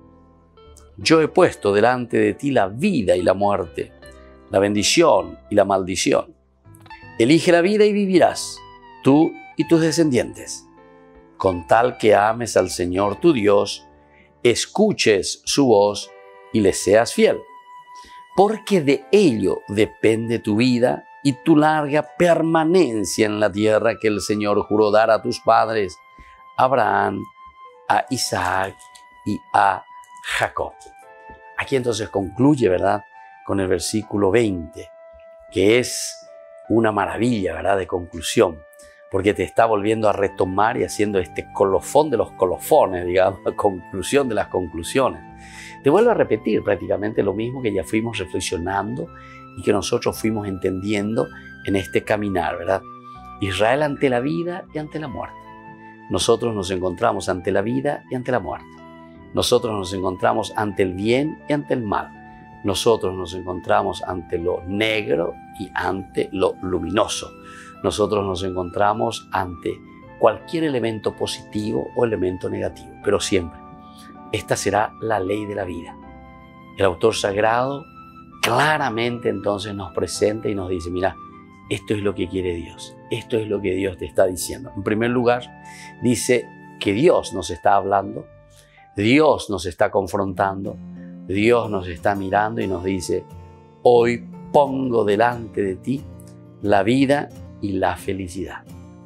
Yo he puesto delante de ti la vida y la muerte, la bendición y la maldición. Elige la vida y vivirás, tú y tus descendientes, con tal que ames al Señor tu Dios, escuches su voz y le seas fiel, porque de ello depende tu vida y tu larga permanencia en la tierra que el Señor juró dar a tus padres, a Abraham, a Isaac y a Jacob. Aquí entonces concluye, ¿verdad?, con el versículo 20, que es una maravilla, ¿verdad?, de conclusión, porque te está volviendo a retomar y haciendo este colofón de los colofones, digamos, la conclusión de las conclusiones. Te vuelvo a repetir prácticamente lo mismo que ya fuimos reflexionando y que nosotros fuimos entendiendo en este caminar, ¿verdad? Israel ante la vida y ante la muerte. Nosotros nos encontramos ante la vida y ante la muerte. Nosotros nos encontramos ante el bien y ante el mal. Nosotros nos encontramos ante lo negro y ante lo luminoso. Nosotros nos encontramos ante cualquier elemento positivo o elemento negativo, pero siempre esta será la ley de la vida. El autor sagrado claramente entonces nos presenta y nos dice, mira, esto es lo que quiere Dios, esto es lo que Dios te está diciendo. En primer lugar, dice que Dios nos está hablando, Dios nos está confrontando, Dios nos está mirando y nos dice, hoy pongo delante de ti la vida y la felicidad.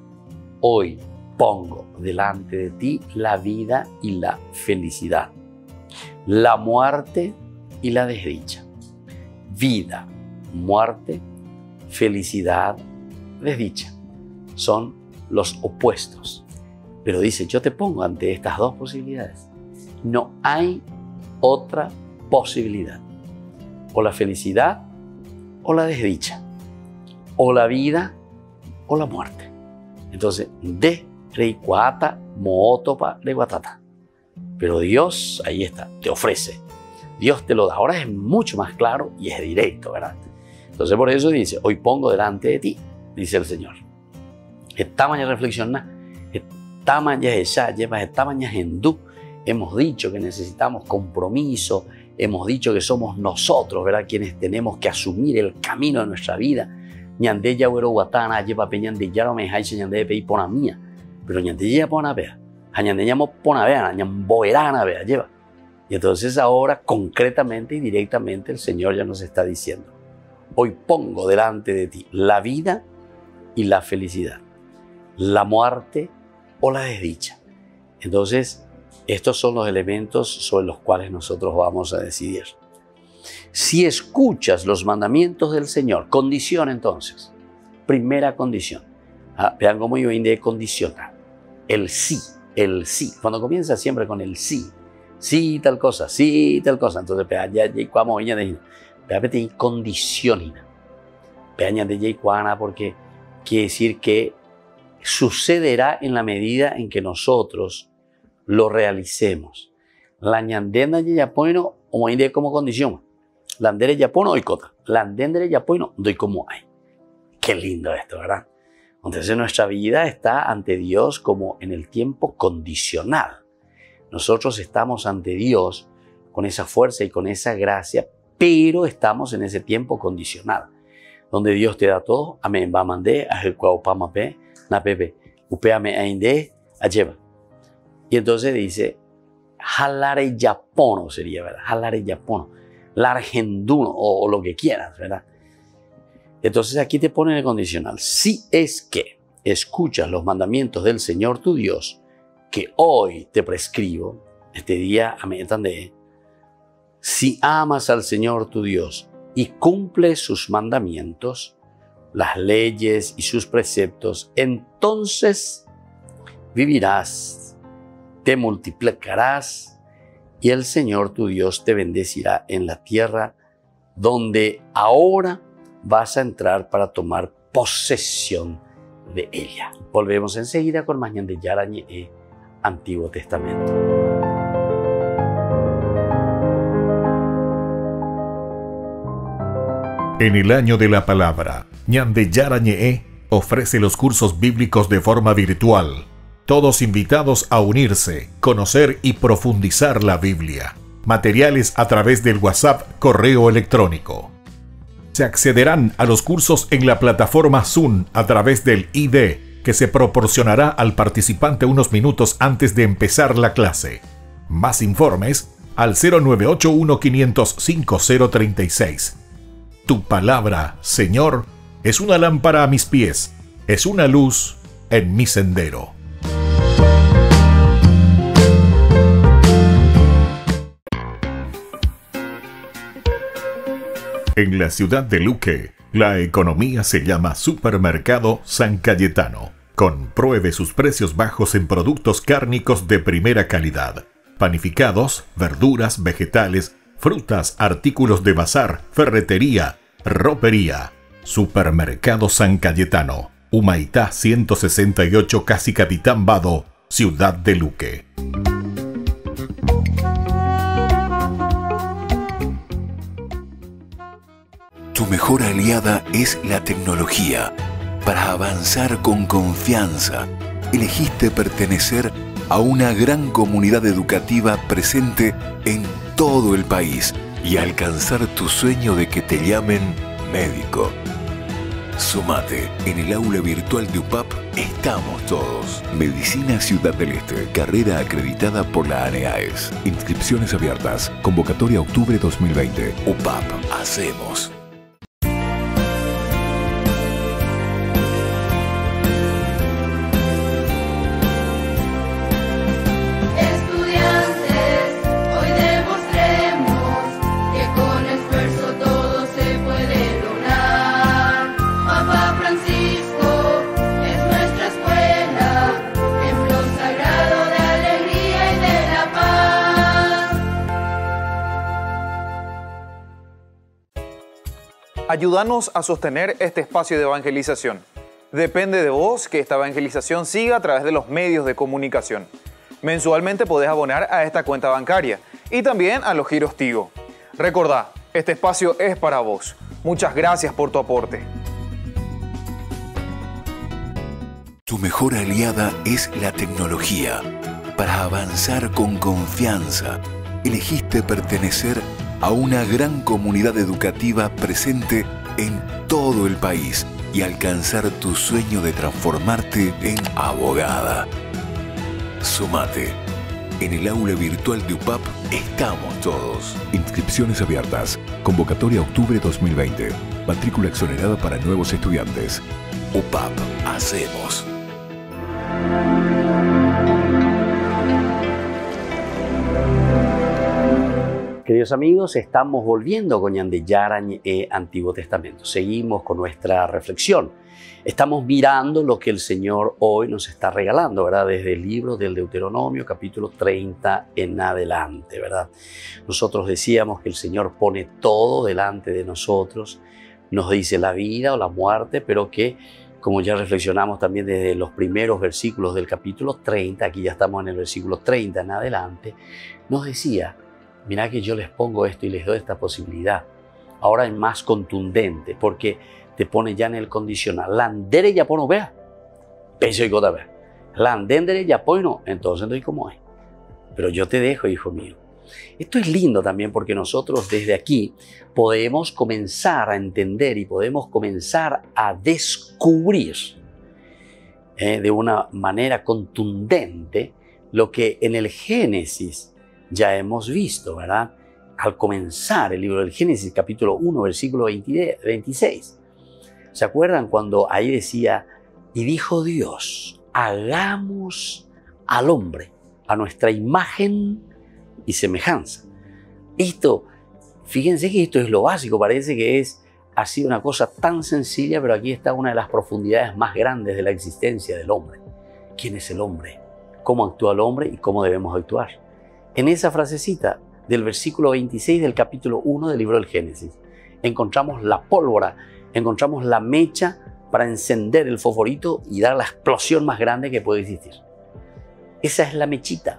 Hoy pongo delante de ti la vida y la felicidad, la muerte y la desdicha. Vida, muerte, felicidad, desdicha. Son los opuestos. Pero dice, yo te pongo ante estas dos posibilidades. No hay otra posibilidad. O la felicidad o la desdicha. O la vida o la muerte. Entonces, de reicuata, mootopa, reguatata. Pero Dios, ahí está, te ofrece. Dios te lo da. Ahora es mucho más claro y es directo, ¿verdad? Entonces, por eso dice, hoy pongo delante de ti, dice el Señor. Esta mañana reflexiona, esta mañana esta mañana hindú. Hemos dicho que necesitamos compromiso, hemos dicho que somos nosotros, ¿verdad?, quienes tenemos que asumir el camino de nuestra vida. Ñande ya güero guatana lleva peñande ya no me hace ñande pei pona mía, pero ñande ya pona vea, ñande llamo pona vea, ñamboerana vea lleva. Y entonces ahora concretamente y directamente el Señor ya nos está diciendo, hoy pongo delante de ti la vida y la felicidad, la muerte o la desdicha. Entonces, estos son los elementos sobre los cuales nosotros vamos a decidir. Si escuchas los mandamientos del Señor, condición entonces, primera condición. Vean cómo yo de condicionar. El sí. Cuando comienza siempre con el sí. Sí, tal cosa, sí, tal cosa. Entonces, ya cuando ella de condicionina. Peña de cuana porque quiere decir que sucederá en la medida en que nosotros lo realicemos. La ñandenda de yapoino o como condición. La andere yapono y cota. La andere yapoino doy como hay. Qué lindo esto, ¿verdad? Entonces nuestra vida está ante Dios como en el tiempo condicional. Nosotros estamos ante Dios con esa fuerza y con esa gracia, pero estamos en ese tiempo condicional, donde Dios te da todo. Amén. Va a mandar a el cuaupamape, na pepe, upeame ainde, a lleva. Y entonces dice, jalare yapono sería, ¿verdad? Jalare yapono, largenduno o lo que quieras, ¿verdad? Entonces aquí te ponen el condicional. Si es que escuchas los mandamientos del Señor tu Dios, que hoy te prescribo, este día, amén, si amas al Señor tu Dios y cumples sus mandamientos, las leyes y sus preceptos, entonces vivirás, te multiplicarás y el Señor tu Dios te bendecirá en la tierra donde ahora vas a entrar para tomar posesión de ella. Volvemos enseguida con Mañana de Yarañe, Antiguo Testamento. En el año de la palabra, Ñande Yarañe ofrece los cursos bíblicos de forma virtual. Todos invitados a unirse, conocer y profundizar la Biblia. Materiales a través del WhatsApp, correo electrónico. Se accederán a los cursos en la plataforma Zoom a través del ID que se proporcionará al participante unos minutos antes de empezar la clase. Más informes al 0981-500-5036. Tu palabra, Señor, es una lámpara a mis pies, es una luz en mi sendero. En la ciudad de Luque, la economía se llama Supermercado San Cayetano. Compruebe sus precios bajos en productos cárnicos de primera calidad. Panificados, verduras, vegetales, frutas, artículos de bazar, ferretería, ropería. Supermercado San Cayetano. Humaitá 168, Casi Capitán Vado, ciudad de Luque. Tu mejor aliada es la tecnología. Para avanzar con confianza, elegiste pertenecer a una gran comunidad educativa presente en todo el país y alcanzar tu sueño de que te llamen médico. Sumate. En el aula virtual de UPAP estamos todos. Medicina Ciudad del Este, carrera acreditada por la ANEAES. Inscripciones abiertas. Convocatoria octubre 2020. UPAP. Hacemos. Ayúdanos a sostener este espacio de evangelización. Depende de vos que esta evangelización siga a través de los medios de comunicación. Mensualmente podés abonar a esta cuenta bancaria y también a los giros Tigo. Recordá, este espacio es para vos. Muchas gracias por tu aporte. Tu mejor aliada es la tecnología. Para avanzar con confianza, elegiste pertenecer a una gran comunidad educativa presente en todo el país y alcanzar tu sueño de transformarte en abogada. Sumate. En el aula virtual de UPAP estamos todos. Inscripciones abiertas. Convocatoria octubre 2020. Matrícula exonerada para nuevos estudiantes. UPAP. Hacemos. Queridos amigos, estamos volviendo con Yarañ Antiguo Testamento. Seguimos con nuestra reflexión. Estamos mirando lo que el Señor hoy nos está regalando, ¿verdad? Desde el libro del Deuteronomio, capítulo 30 en adelante, ¿verdad? Nosotros decíamos que el Señor pone todo delante de nosotros, nos dice la vida o la muerte, pero que, como ya reflexionamos también desde los primeros versículos del capítulo 30, aquí ya estamos en el versículo 30 en adelante, nos decía: mirá que yo les pongo esto y les doy esta posibilidad. Ahora es más contundente porque te pone ya en el condicional. Landere ya pono vea. Peso y gota vea. Landendere ya pono. Entonces no hay como es. Pero yo te dejo, hijo mío. Esto es lindo también porque nosotros desde aquí podemos comenzar a entender y podemos comenzar a descubrir de una manera contundente lo que en el Génesis ya hemos visto, ¿verdad? Al comenzar el libro del Génesis, capítulo 1, versículo 26. ¿Se acuerdan cuando ahí decía: y dijo Dios, hagamos al hombre a nuestra imagen y semejanza? Esto, fíjense que esto es lo básico, parece que es así una cosa tan sencilla, pero aquí está una de las profundidades más grandes de la existencia del hombre. ¿Quién es el hombre? ¿Cómo actúa el hombre y cómo debemos actuar? En esa frasecita del versículo 26 del capítulo 1 del libro del Génesis, encontramos la pólvora, encontramos la mecha para encender el fosforito y dar la explosión más grande que puede existir. Esa es la mechita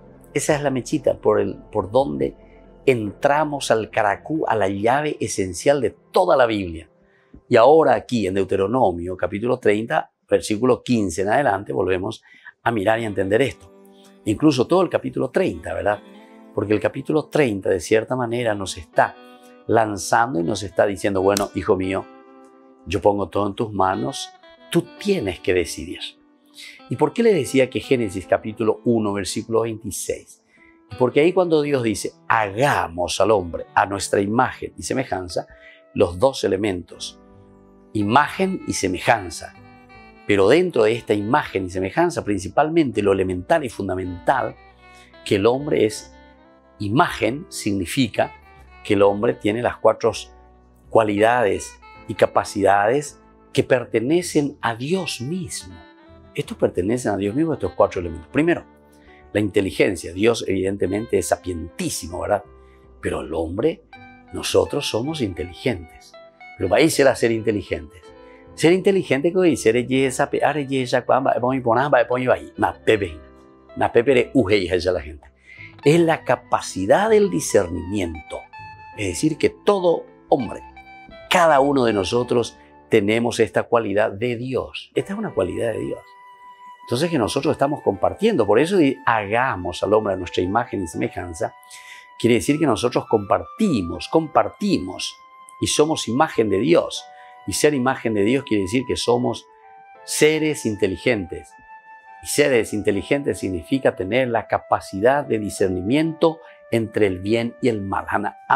por donde entramos al caracú, a la llave esencial de toda la Biblia. Y ahora aquí en Deuteronomio, capítulo 30, versículo 15 en adelante, volvemos a mirar y a entender esto. Incluso todo el capítulo 30, ¿verdad? Porque el capítulo 30 de cierta manera nos está lanzando y nos está diciendo: bueno, hijo mío, yo pongo todo en tus manos, tú tienes que decidir. ¿Y por qué le decía que Génesis capítulo 1, versículo 26? Porque ahí cuando Dios dice: hagamos al hombre a nuestra imagen y semejanza, los dos elementos, imagen y semejanza. Pero dentro de esta imagen y semejanza, principalmente lo elemental y fundamental, que el hombre es imagen, significa que el hombre tiene las 4 cualidades y capacidades que pertenecen a Dios mismo. Estos pertenecen a Dios mismo, estos 4 elementos. Primero, la inteligencia. Dios evidentemente es sapientísimo, ¿verdad? Pero el hombre, nosotros somos inteligentes. Pero va a ser inteligentes. Ser inteligente que ser belleza, pear belleza, cuando va a poner, va a poner ahí, más pepe la gente. Es la capacidad del discernimiento. Es decir, que todo hombre, cada uno de nosotros tenemos esta cualidad de Dios. Esta es una cualidad de Dios. Entonces que nosotros estamos compartiendo. Por eso hagamos al hombre a nuestra imagen y semejanza. Quiere decir que nosotros compartimos y somos imagen de Dios. Y ser imagen de Dios quiere decir que somos seres inteligentes. Y seres inteligentes significa tener la capacidad de discernimiento entre el bien y el mal.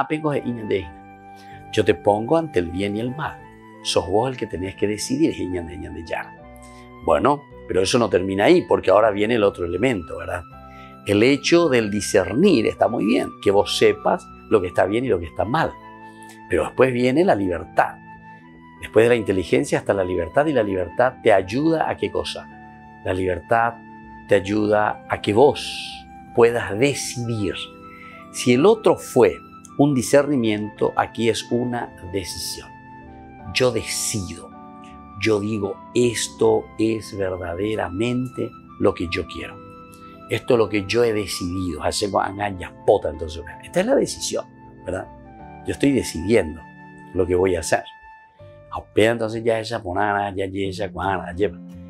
Yo te pongo ante el bien y el mal. Sos vos el que tenés que decidir. Bueno, pero eso no termina ahí, porque ahora viene el otro elemento, ¿verdad? El hecho del discernir está muy bien, que vos sepas lo que está bien y lo que está mal. Pero después viene la libertad. Después de la inteligencia está la libertad, y la libertad te ayuda a ¿qué cosa? La libertad te ayuda a que vos puedas decidir. Si el otro fue un discernimiento, aquí es una decisión. Yo decido. Yo digo, esto es verdaderamente lo que yo quiero. Esto es lo que yo he decidido. Entonces, esta es la decisión, ¿verdad? Yo estoy decidiendo lo que voy a hacer. Entonces ya esa ponana, ya esa cuana, ya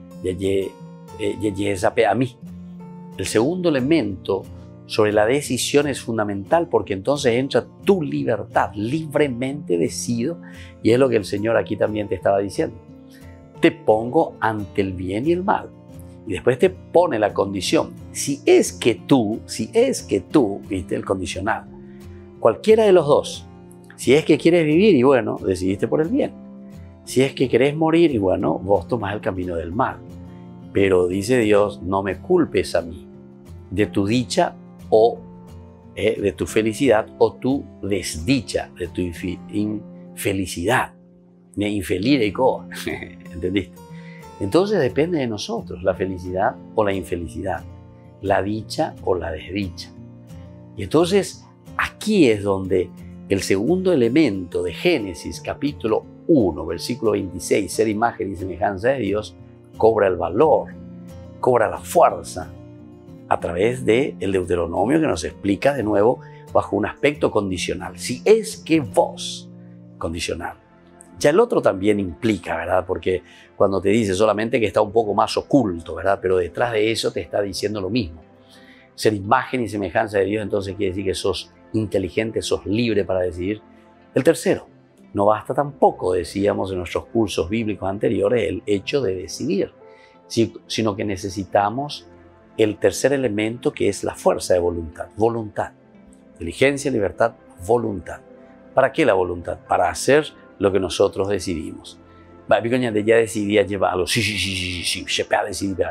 esa a mí. El segundo elemento sobre la decisión es fundamental, porque entonces entra tu libertad. Libremente decido, y es lo que el Señor aquí también te estaba diciendo. Te pongo ante el bien y el mal. Y después te pone la condición. si es que tú, viste el condicional, cualquiera de los dos, si es que quieres vivir y bueno, decidiste por el bien. Si es que querés morir y bueno, vos tomás el camino del mal. Pero dice Dios, no me culpes a mí de tu dicha o de tu felicidad o tu desdicha, de tu infelicidad. De infeliz y co. ¿Entendiste? Entonces depende de nosotros la felicidad o la infelicidad, la dicha o la desdicha. Y entonces aquí es donde el segundo elemento de Génesis capítulo 1, versículo 26, ser imagen y semejanza de Dios, cobra el valor, cobra la fuerza a través del Deuteronomio que nos explica de nuevo bajo un aspecto condicional. Si es que vos, condicional. Ya el otro también implica, ¿verdad? Porque cuando te dice solamente que está un poco más oculto, ¿verdad? Pero detrás de eso te está diciendo lo mismo. Ser imagen y semejanza de Dios, entonces quiere decir que sos inteligente, sos libre para decidir. El tercero, no basta tampoco, decíamos en nuestros cursos bíblicos anteriores, el hecho de decidir, sino que necesitamos el tercer elemento que es la fuerza de voluntad. Voluntad. Inteligencia, libertad, voluntad. ¿Para qué la voluntad? Para hacer lo que nosotros decidimos. Ya decidí llevarlo. Sí, se puede decidir.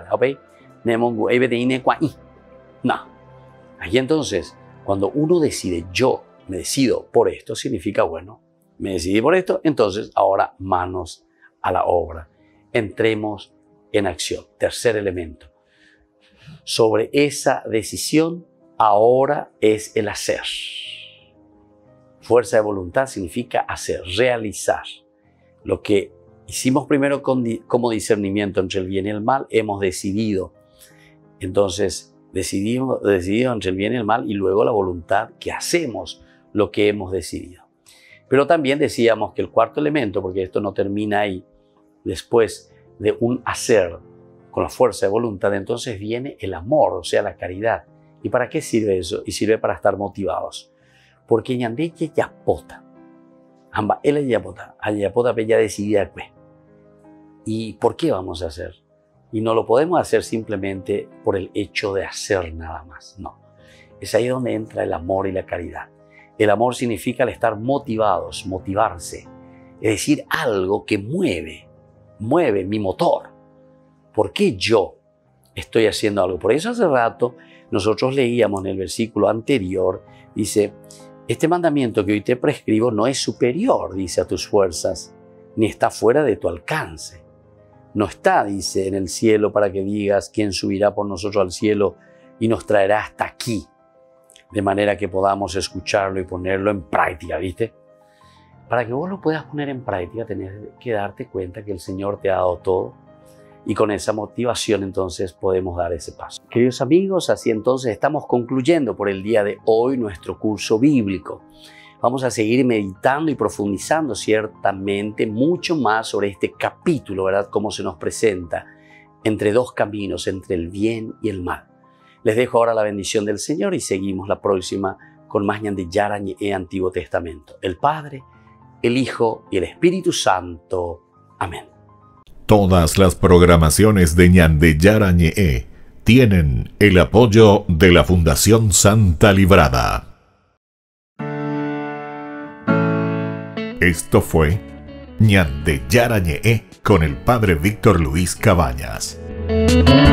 No. Aquí entonces, cuando uno decide, yo me decido por esto, significa, bueno, me decidí por esto, entonces ahora manos a la obra. Entremos en acción. Tercer elemento. Sobre esa decisión, ahora es el hacer. Fuerza de voluntad significa hacer, realizar. Lo que hicimos primero como discernimiento entre el bien y el mal, hemos decidido. Entonces, decidido entre el bien y el mal y luego la voluntad que hacemos lo que hemos decidido. Pero también decíamos que el cuarto elemento, porque esto no termina ahí, después de un hacer con la fuerza de voluntad, entonces viene el amor, o sea, la caridad. ¿Y para qué sirve eso? Y sirve para estar motivados. Porque ñandeye yapota. Amba, él yapota. Al yapota ya decidida que. ¿Y por qué vamos a hacer? Y no lo podemos hacer simplemente por el hecho de hacer nada más. No. Es ahí donde entra el amor y la caridad. El amor significa el estar motivados, motivarse. Es decir, algo que mueve mi motor. ¿Por qué yo estoy haciendo algo? Por eso hace rato nosotros leíamos en el versículo anterior, dice, este mandamiento que hoy te prescribo no es superior, dice, a tus fuerzas, ni está fuera de tu alcance. No está, dice, en el cielo para que digas quién subirá por nosotros al cielo y nos traerá hasta aquí, de manera que podamos escucharlo y ponerlo en práctica, ¿viste? Para que vos lo puedas poner en práctica, tenés que darte cuenta que el Señor te ha dado todo y con esa motivación entonces podemos dar ese paso. Queridos amigos, así entonces estamos concluyendo por el día de hoy nuestro curso bíblico. Vamos a seguir meditando y profundizando ciertamente mucho más sobre este capítulo, ¿verdad? Cómo se nos presenta entre dos caminos, entre el bien y el mal. Les dejo ahora la bendición del Señor y seguimos la próxima con más ñande yarañe e Antiguo Testamento. El Padre, el Hijo y el Espíritu Santo. Amén. Todas las programaciones de ñande yarañe tienen el apoyo de la Fundación Santa Librada. Esto fue ñande yarañe con el Padre Víctor Luis Cabañas.